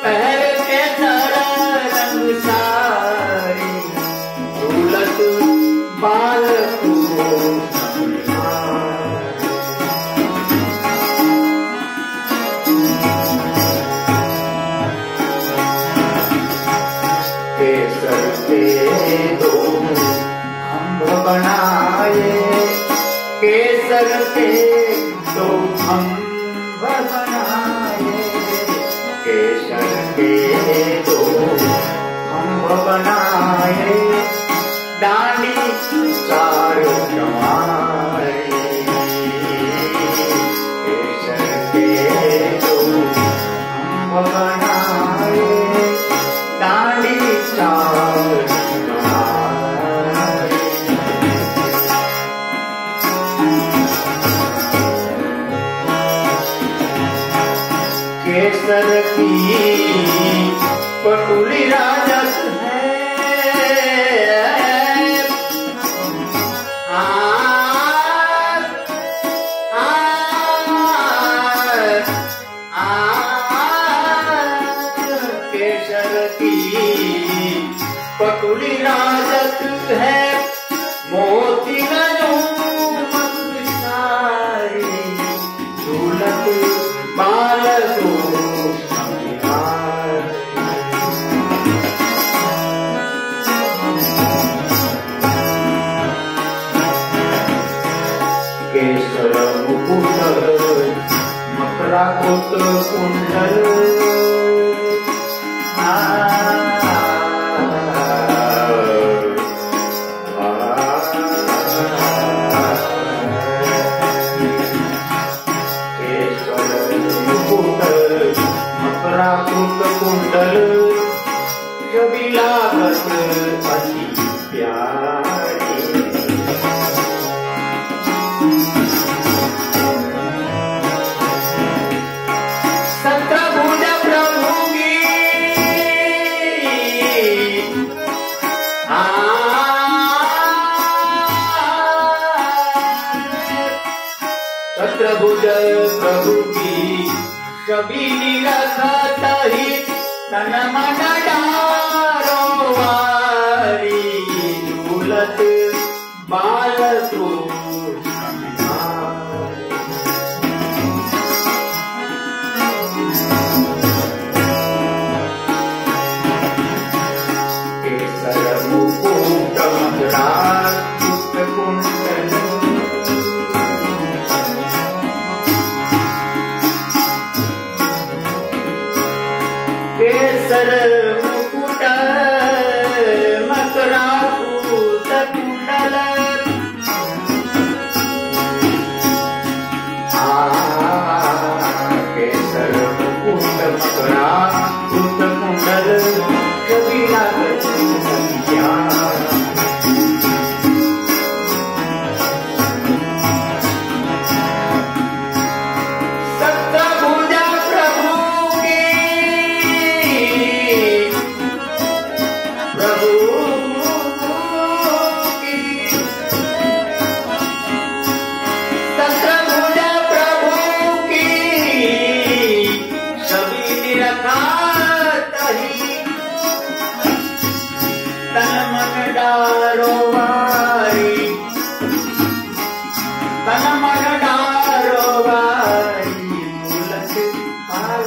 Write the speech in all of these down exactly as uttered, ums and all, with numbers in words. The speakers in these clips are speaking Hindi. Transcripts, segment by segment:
पहर के सारा रंग सारी झूलत बाल को केसर के दो खम्भ बनाए, केसर के दो खम्भ बनाए, केसर के दो खम्भ बनाए, डांडी चार जमाए, केसर के दो खम्भ बनाए, डांडी चार जमाए। केसर की पटुली राजस है, आ, आ, आ, केसर की पटुली राजस है, मोती नजू मत सारी झूलत बाल को केसर मुकुट मकराकुट कुंडल, मकराकुट कुंडल कभी लागत अति प्यारी। सत्रभुज प्रभु की सत्रभुज प्रभु की कभी निरखत ही तन मन डारो वारी झूलत बाल को केसर मुकुट मकराकुट कुंडल, केसर मुकुट मकराकुट कुंडल, केसर मुकुट मकराकुट कुंडल कभी लागत तन मन डारो वारी, तन मन डारो वारी झूलत बाल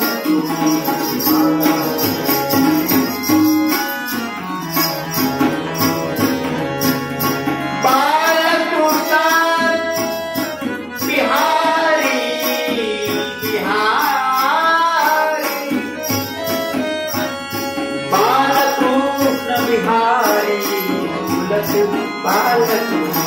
बालकृष्ण बिहारी बिहारी, बालकृष्ण बिहारी झूलत बाल